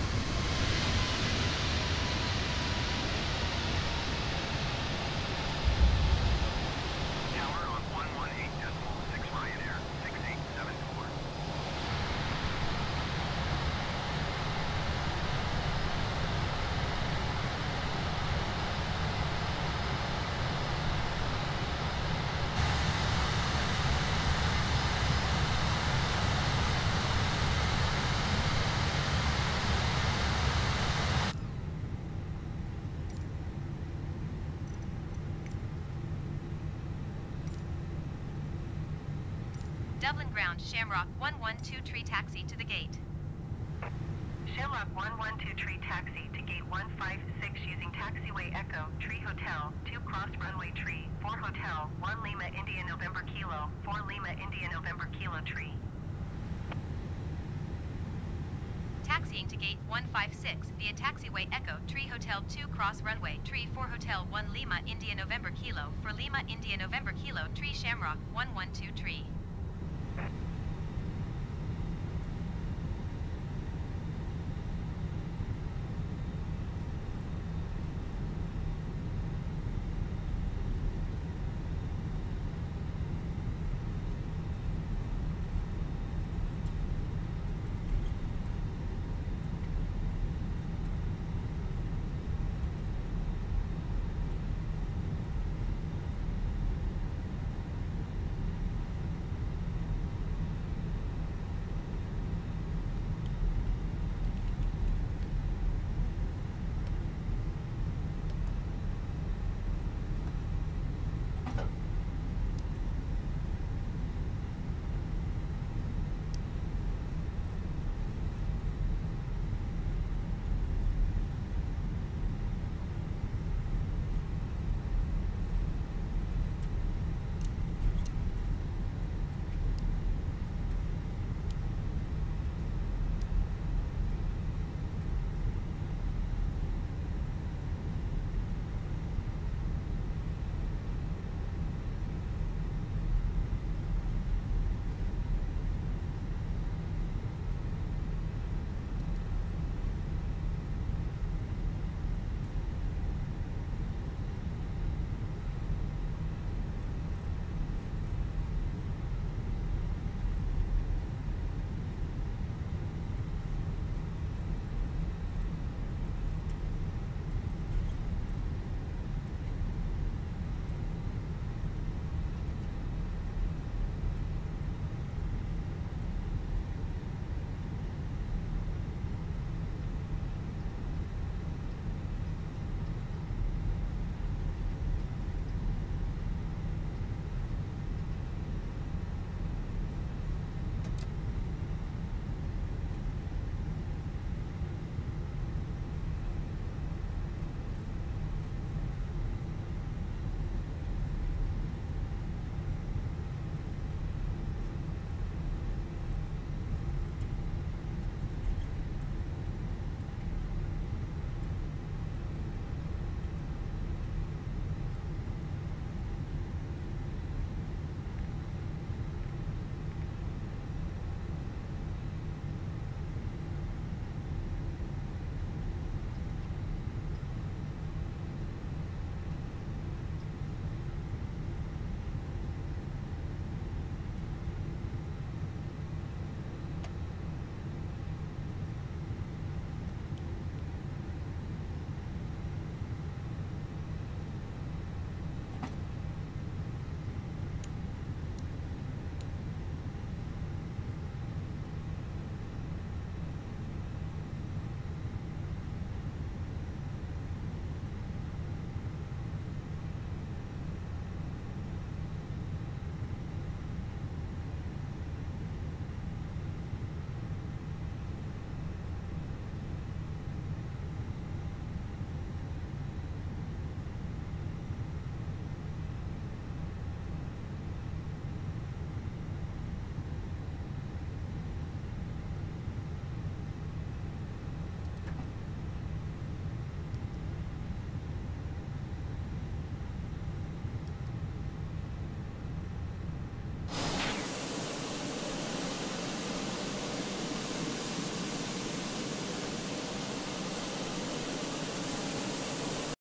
Tower on one one eight decimal six Ryanair six eight seven four. Dublin ground Shamrock one one two tree, taxi to the gate. Shamrock one one two tree, taxi to gate one five six using taxiway Echo, Tree Hotel, two cross runway tree, four Hotel, one Lima India November Kilo, four Lima India November Kilo tree. Taxiing to gate one five six via taxiway Echo, Tree Hotel two cross runway, Tree four Hotel one Lima India November Kilo, for Lima India November Kilo, Tree Shamrock one one two tree.